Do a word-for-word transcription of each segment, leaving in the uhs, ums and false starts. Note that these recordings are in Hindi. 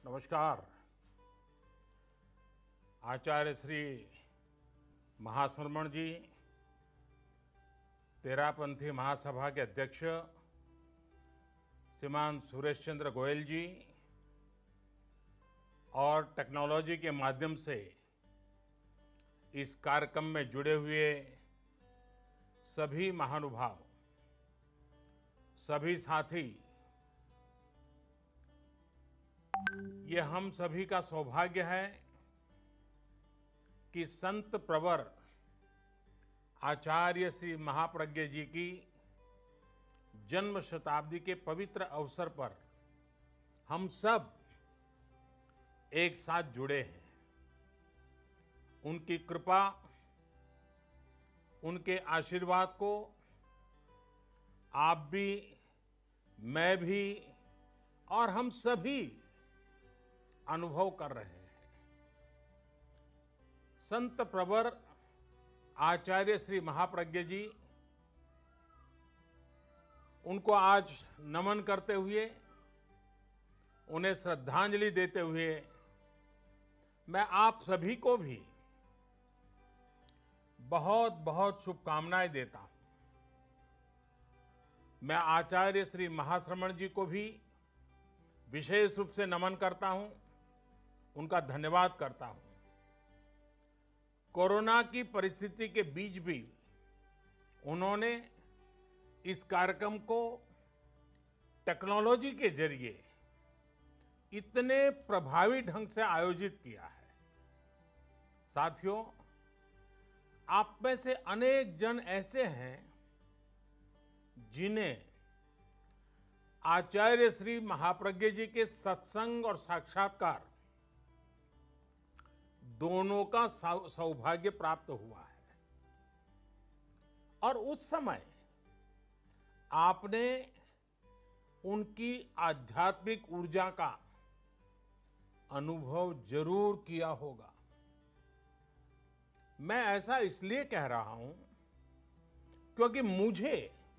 नमस्कार। आचार्य श्री महाश्रमण जी, तेरापंथी महासभा के अध्यक्ष श्रीमान सुरेश चंद्र गोयल जी और टेक्नोलॉजी के माध्यम से इस कार्यक्रम में जुड़े हुए सभी महानुभाव, सभी साथी, ये हम सभी का सौभाग्य है कि संत प्रवर आचार्य श्री महाप्रज्ञ जी की जन्म शताब्दी के पवित्र अवसर पर हम सब एक साथ जुड़े हैं। उनकी कृपा, उनके आशीर्वाद को आप भी, मैं भी और हम सभी अनुभव कर रहे हैं। संत प्रवर आचार्य श्री महाप्रज्ञ जी, उनको आज नमन करते हुए, उन्हें श्रद्धांजलि देते हुए मैं आप सभी को भी बहुत बहुत शुभकामनाएं देता हूं। मैं आचार्य श्री महाश्रमण जी को भी विशेष रूप से नमन करता हूं, उनका धन्यवाद करता हूं। कोरोना की परिस्थिति के बीच भी उन्होंने इस कार्यक्रम को टेक्नोलॉजी के जरिए इतने प्रभावी ढंग से आयोजित किया है। साथियों, आप में से अनेक जन ऐसे हैं जिन्हें आचार्य श्री महाप्रज्ञ जी के सत्संग और साक्षात्कार दोनों का सौभाग्य प्राप्त हुआ है और उस समय आपने उनकी आध्यात्मिक ऊर्जा का अनुभव जरूर किया होगा। मैं ऐसा इसलिए कह रहा हूं क्योंकि मुझे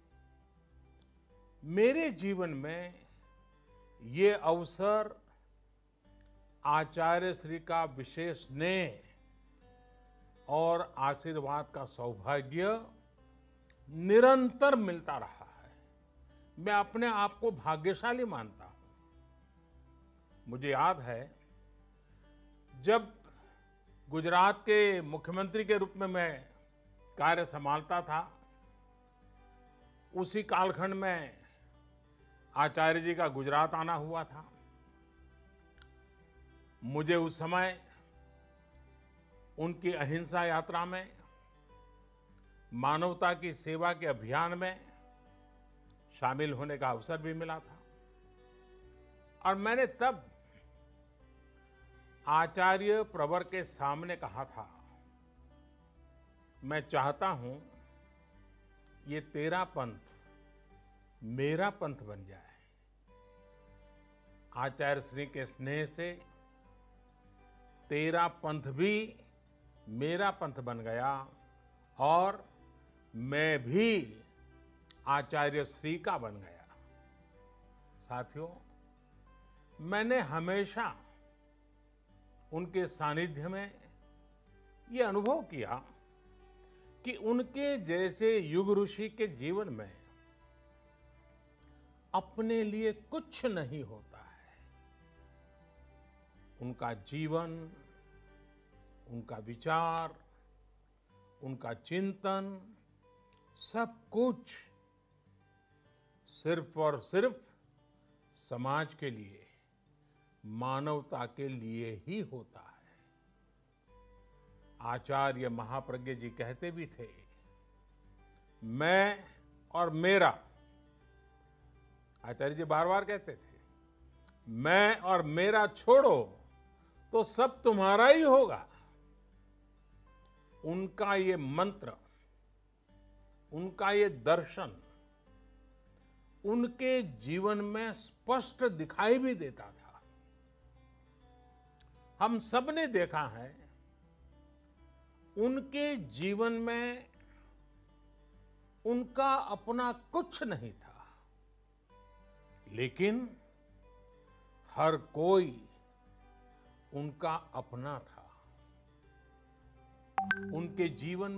मेरे जीवन में ये अवसर आचार्य श्री का विशेष स्नेह और आशीर्वाद का सौभाग्य निरंतर मिलता रहा है। मैं अपने आप को भाग्यशाली मानता हूं। मुझे याद है, जब गुजरात के मुख्यमंत्री के रूप में मैं कार्य संभालता था, उसी कालखंड में आचार्य जी का गुजरात आना हुआ था। मुझे उस समय उनकी अहिंसा यात्रा में, मानवता की सेवा के अभियान में शामिल होने का अवसर भी मिला था और मैंने तब आचार्य प्रवर के सामने कहा था, मैं चाहता हूं ये तेरा पंथ मेरा पंथ बन जाए। आचार्य श्री के स्नेह से तेरा पंथ भी मेरा पंथ बन गया और मैं भी आचार्य श्री का बन गया। साथियों, मैंने हमेशा उनके सानिध्य में ये अनुभव किया कि उनके जैसे युग ऋषि के जीवन में अपने लिए कुछ नहीं होता है। उनका जीवन, उनका विचार, उनका चिंतन, सब कुछ सिर्फ और सिर्फ समाज के लिए, मानवता के लिए ही होता है। आचार्य महाप्रज्ञ जी कहते भी थे, मैं और मेरा। आचार्य जी बार बार कहते थे, मैं और मेरा छोड़ो तो सब तुम्हारा ही होगा। उनका ये मंत्र, उनका ये दर्शन उनके जीवन में स्पष्ट दिखाई भी देता था। हम सब ने देखा है, उनके जीवन में उनका अपना कुछ नहीं था, लेकिन हर कोई उनका अपना था। उनके जीवन